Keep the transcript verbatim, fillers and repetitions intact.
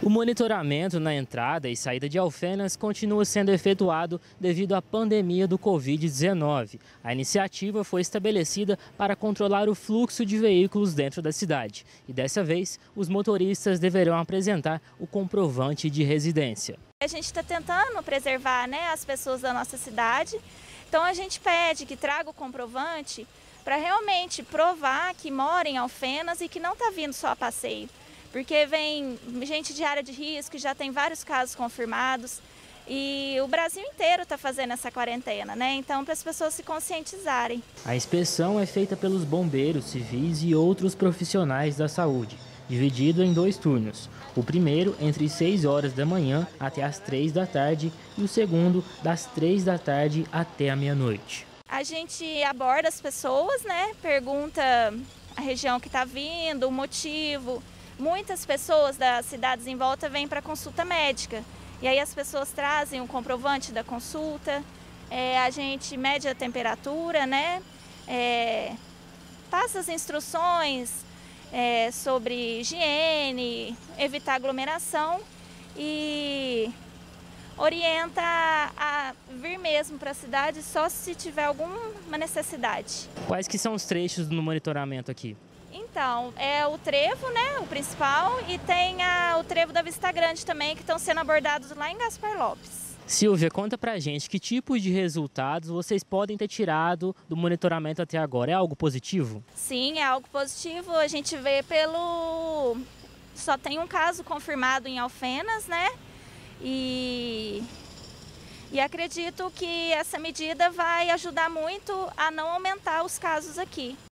O monitoramento na entrada e saída de Alfenas continua sendo efetuado devido à pandemia do Covid dezenove. A iniciativa foi estabelecida para controlar o fluxo de veículos dentro da cidade. E dessa vez, os motoristas deverão apresentar o comprovante de residência. A gente está tentando preservar, né, as pessoas da nossa cidade, então a gente pede que traga o comprovante para realmente provar que mora em Alfenas e que não está vindo só a passeio. Porque vem gente de área de risco, já tem vários casos confirmados e o Brasil inteiro está fazendo essa quarentena, né? Então, para as pessoas se conscientizarem. A inspeção é feita pelos bombeiros, civis e outros profissionais da saúde, dividido em dois turnos. O primeiro entre seis horas da manhã até as três da tarde e o segundo das três da tarde até a meia-noite. A gente aborda as pessoas, né? Pergunta a região que está vindo, o motivo. Muitas pessoas das cidades em volta vêm para consulta médica e aí as pessoas trazem o comprovante da consulta, é, a gente mede a temperatura, né? É, passa as instruções é, sobre higiene, evitar aglomeração e orienta a vir mesmo para a cidade só se tiver alguma necessidade. Quais que são os trechos no monitoramento aqui? Então, é o trevo, né, o principal, e tem a, o trevo da Vista Grande também, que estão sendo abordados lá em Gaspar Lopes. Silvia, conta pra gente que tipo de resultados vocês podem ter tirado do monitoramento até agora. É algo positivo? Sim, é algo positivo. A gente vê pelo... Só tem um caso confirmado em Alfenas, né? E... E acredito que essa medida vai ajudar muito a não aumentar os casos aqui.